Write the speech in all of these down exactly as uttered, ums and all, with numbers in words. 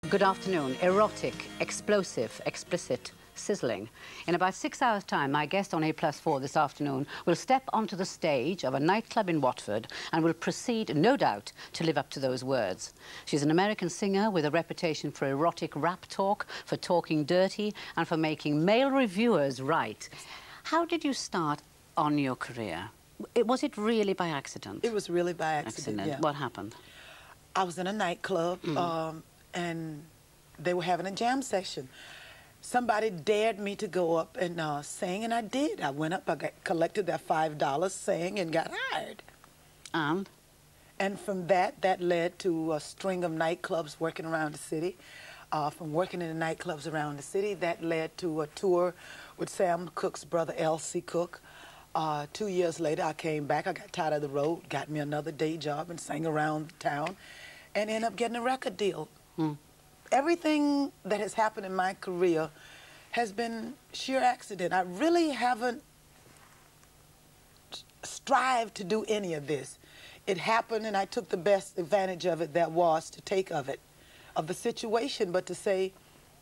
Good afternoon. Erotic, explosive, explicit, sizzling. In about six hours' time, my guest on A plus four this afternoon will step onto the stage of a nightclub in Watford and will proceed, no doubt, to live up to those words. She's an American singer with a reputation for erotic rap talk, for talking dirty, and for making male reviewers write. How did you start on your career? It, was it really by accident? It was really by accident, accident. yeah. What happened? I was in a nightclub, Mm. um, and they were having a jam session. Somebody dared me to go up and uh, sing, and I did. I went up, I got, collected that five dollars, sang, and got hired. And? And from that, that led to a string of nightclubs working around the city. Uh, from working in the nightclubs around the city, that led to a tour with Sam Cooke's brother, L C Cooke. Uh, two years later, I came back. I got tired of the road, got me another day job, and sang around town, and ended up getting a record deal. Hmm. Everything that has happened in my career has been sheer accident. I really haven't strived to do any of this. It happened, and I took the best advantage of it that was to take of it, of the situation, but to say,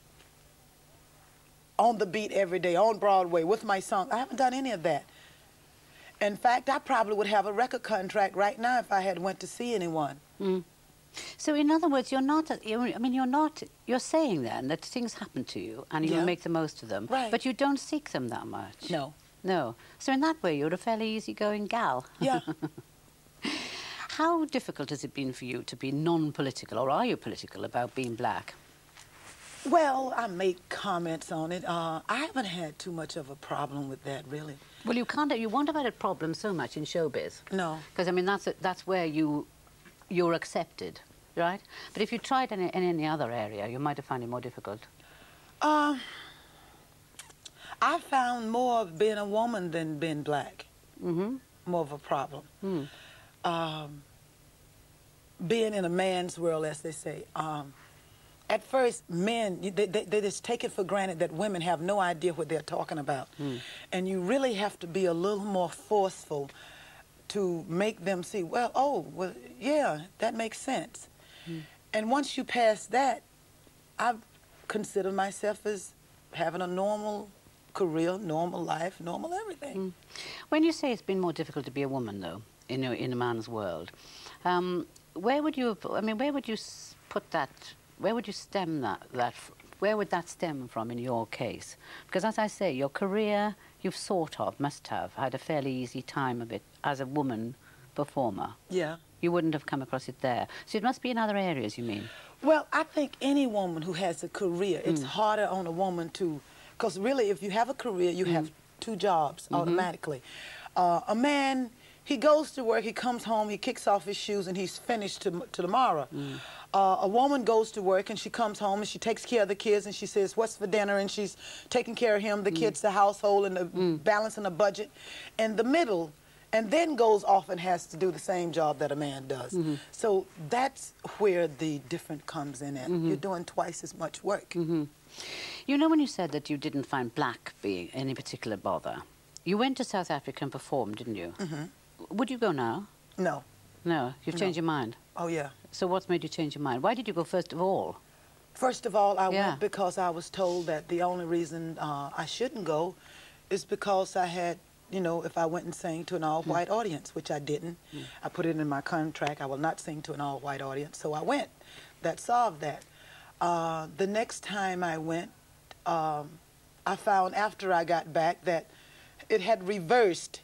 on the beat every day, on Broadway, with my song, I haven't done any of that. In fact, I probably would have a record contract right now if I had went to see anyone. Mm. So, in other words, you're not, you're, I mean, you're not, you're saying then that things happen to you and you Yeah. make the most of them. Right. But you don't seek them that much. No. No. So in that way, you're a fairly easygoing gal. Yeah. How difficult has it been for you to be non-political, or are you political, about being black? Well, I make comments on it. Uh, I haven't had too much of a problem with that, really. Well, you can't, you won't have had a problem so much in showbiz. No. Because, I mean, that's, a, that's where you, you're accepted, right? But if you tried in, in any other area, you might have found it more difficult. Uh, I found more of being a woman than being black. Mm-hmm. More of a problem. Mm. Um, being in a man's world, as they say. Um, at first, men, they, they, they just take it for granted that women have no idea what they're talking about. Mm. And you really have to be a little more forceful to make them see, well, oh, well, yeah, that makes sense. Mm. And once you pass that, I consider myself as having a normal career, normal life, normal everything. Mm. When you say it's been more difficult to be a woman, though, in a, in a man's world, um, where would you, I mean, where would you put that, where would you stem that, that, where would that stem from in your case? Because as I say, your career, you've sort of, must have, had a fairly easy time of it as a woman performer. Yeah. You wouldn't have come across it there. So it must be in other areas, you mean? Well, I think any woman who has a career, it's mm. harder on a woman to, because really if you have a career, you mm. have two jobs mm-hmm. automatically. Uh, a man, he goes to work, he comes home, he kicks off his shoes, and he's finished to, to tomorrow. Mm. Uh, a woman goes to work, and she comes home, and she takes care of the kids, and she says, what's for dinner? And she's taking care of him, the mm. kids, the household, and the mm. balancing the budget. In the middle, and then goes off and has to do the same job that a man does. Mm-hmm. So that's where the difference comes in at. Mm-hmm. You're doing twice as much work. Mm-hmm. You know, when you said that you didn't find black being any particular bother, you went to South Africa and performed, didn't you? Mm-hmm. Would you go now? No. No? You've no. changed your mind? Oh, yeah. So what's made you change your mind? Why did you go first of all? First of all, I yeah. went because I was told that the only reason uh, I shouldn't go is because I had, you know, if I went and sang to an all-white mm. audience, which I didn't. Mm. I put it in my contract, I will not sing to an all-white audience, so I went. That solved that. Uh, the next time I went, um, I found after I got back that it had reversed.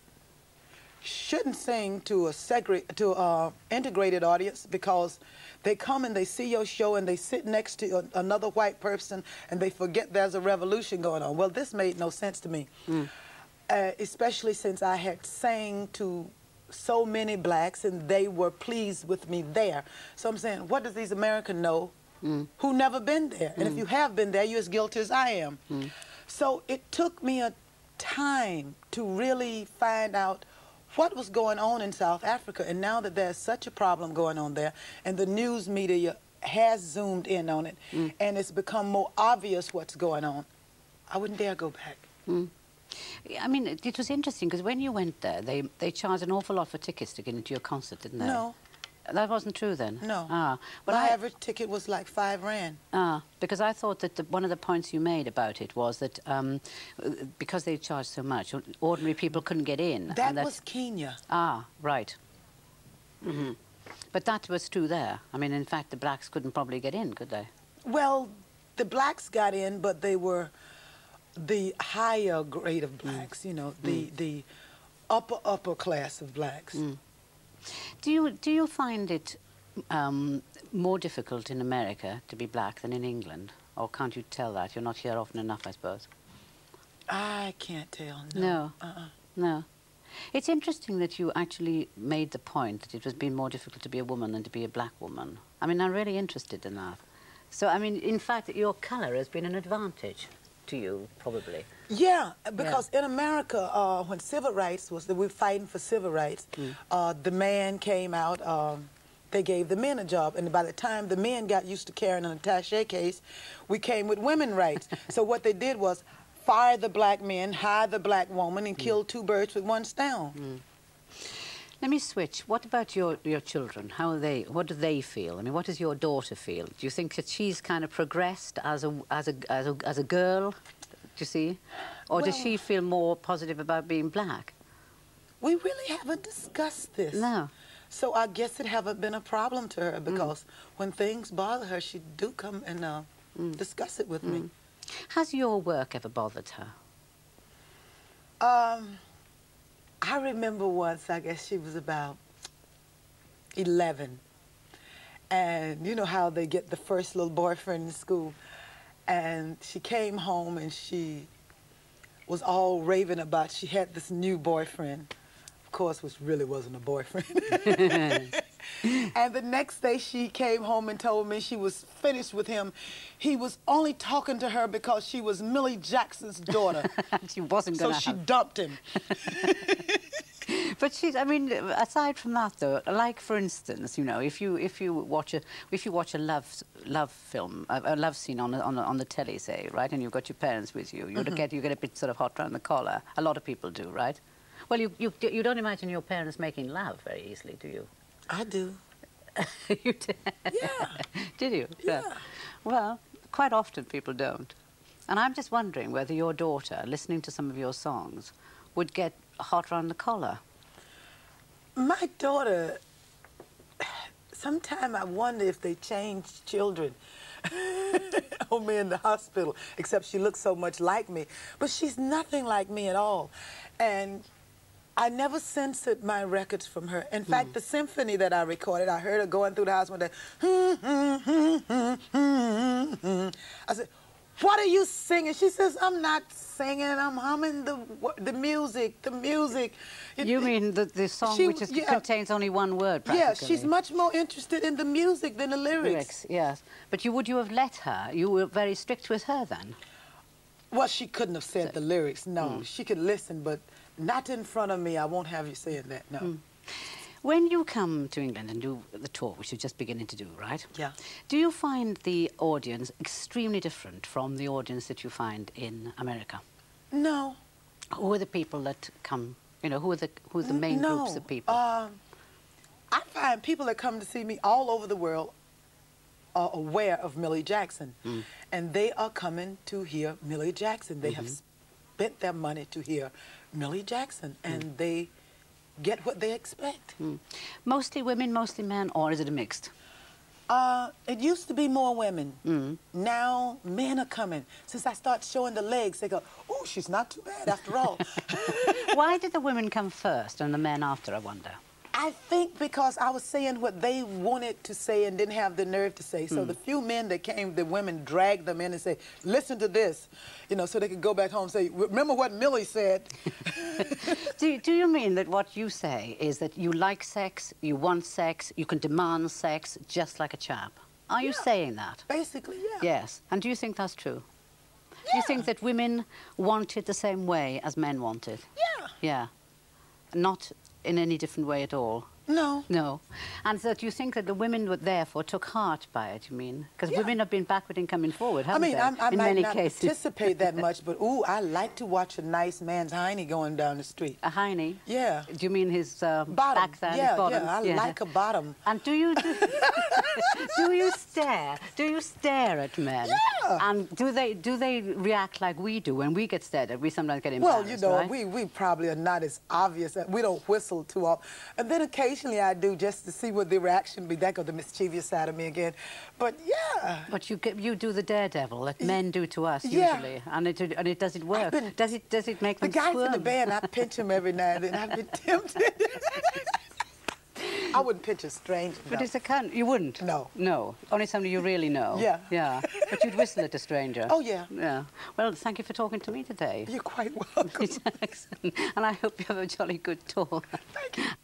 Shouldn't sing to a segre to a integrated audience because they come and they see your show and they sit next to a, another white person and they forget there's a revolution going on. Well, this made no sense to me, mm. uh, especially since I had sang to so many blacks and they were pleased with me there. So I'm saying, what does these Americans know mm. who never been there? Mm. And if you have been there, you're as guilty as I am. Mm. So it took me a time to really find out what was going on in South Africa, and now that there's such a problem going on there, and the news media has zoomed in on it, mm. and it's become more obvious what's going on, I wouldn't dare go back. Mm. I mean, it, it was interesting, because when you went there, they, they charged an awful lot for tickets to get into your concert, didn't they? No. That wasn't true then? No. Ah. But My I, average ticket was like five rand. Ah, because I thought that the, one of the points you made about it was that um, because they charged so much, ordinary people couldn't get in. That, and that was Kenya. Ah, right. Mm-hmm. But that was true there. I mean, in fact, the blacks couldn't probably get in, could they? Well, the blacks got in, but they were the higher grade of blacks, mm. you know, the, mm. the upper, upper class of blacks. Mm. Do you, do you find it um, more difficult in America to be black than in England? Or can't you tell that? You're not here often enough, I suppose. I can't tell, no. No? Uh-uh. No. It's interesting that you actually made the point that it was being more difficult to be a woman than to be a black woman. I mean, I'm really interested in that. So, I mean, in fact, your colour has been an advantage to you, probably. Yeah, because yeah. in America, uh, when civil rights was, we were fighting for civil rights, mm. uh, the man came out, um, they gave the men a job, and by the time the men got used to carrying an attaché case, we came with women rights. So what they did was fire the black men, hire the black woman, and mm. kill two birds with one stone. Mm. Let me switch. What about your, your children? How are they, what do they feel? I mean, what does your daughter feel? Do you think that she's kind of progressed as a, as a, as a, as a girl, do you see? Or well, does she feel more positive about being black? We really haven't discussed this. No. So I guess it haven't been a problem to her because mm. when things bother her, she do come and uh, mm. discuss it with mm. me. Has your work ever bothered her? Um... I remember once, I guess she was about eleven, and you know how they get the first little boyfriend in school, and she came home and she was all raving about she had this new boyfriend, of course, which really wasn't a boyfriend. And the next day she came home and told me she was finished with him. He was only talking to her because she was Millie Jackson's daughter. She wasn't going to So she have... dumped him. But she's, I mean, aside from that, though, like, for instance, you know, if you if you watch a if you watch a love love film, a, a love scene on on on the telly, say, right, and you've got your parents with you, you mm-hmm. get you get a bit sort of hot round the collar. A lot of people do, right? Well, you you you don't imagine your parents making love very easily, do you? I do. You did? Yeah. Did you? Yeah. yeah. Well, quite often people don't. And I'm just wondering whether your daughter, listening to some of your songs, would get hot round the collar. My daughter, sometimes I wonder if they changed children on me in the hospital, except she looks so much like me. But she's nothing like me at all. And I never censored my records from her. In fact, mm. the symphony that I recorded, I heard her going through the house one day. I said, "What are you singing?" She says, "I'm not singing. I'm humming the the music, the music." It, you mean the, the song she, which is, yeah. contains only one word, practically? Yeah, she's much more interested in the music than the lyrics. Lyrics, yes. But you would you have let her? You were very strict with her then? Well, she couldn't have said so, the lyrics, no. Mm. She could listen, but not in front of me. I won't have you saying that, no. Mm. When you come to England and do the tour, which you're just beginning to do, right? Yeah. Do you find the audience extremely different from the audience that you find in America? No. Who are the people that come, you know, who are the, who are the main no. groups of people? Um, I find people that come to see me all over the world are aware of Millie Jackson. Mm. And they are coming to hear Millie Jackson. They mm-hmm. have spent their money to hear Millie Jackson, and mm. they get what they expect. Mm. Mostly women, mostly men, or is it a mixed? Uh, it used to be more women. Mm. Now men are coming. Since I start showing the legs, they go, "Oh, she's not too bad after all." Why did the women come first and the men after, I wonder? I think because I was saying what they wanted to say and didn't have the nerve to say. So mm. the few men that came, the women dragged them in and say, "Listen to this," you know, so they could go back home and say, "Remember what Millie said." do, do you mean that what you say is that you like sex, you want sex, you can demand sex just like a chap? Are you yeah, saying that? Basically, yeah. Yes. And do you think that's true? Yeah. Do you think that women want it the same way as men want it? Yeah. Yeah. Not in any different way at all? No. No. And so do you think that the women were therefore took heart by it, you mean? Because Yeah. women have been backward in coming forward, haven't I mean, they? I'm, I in might many not cases. participate that much, but ooh, I like to watch a nice man's hiney going down the street. A hiney? Yeah. Do you mean his um, Bottom. backside, yeah, his bottom? yeah, I like a bottom. And do you do, do you stare? Do you stare at men? Yeah. And do they do they react like we do when we get stared at? We sometimes get Well, embarrassed, you know, right? we, we probably are not as obvious. We don't whistle too often. And then occasionally I do just to see what the reaction be. That goes the mischievous side of me again. But yeah. But you get, you do the daredevil that men do to us Yeah. usually, and it and it does it work? been- does it does it make The them guys squirm? in the band, I pinch them every now and then. I've been tempted. I wouldn't pinch a stranger. But no. it's a kind. You wouldn't. No. No. Only somebody you really know. Yeah. Yeah. But you'd whistle at a stranger. Oh, yeah. Yeah. Well, thank you for talking to me today. You're quite welcome. Millie Jackson. And I hope you have a jolly good tour. Thank you.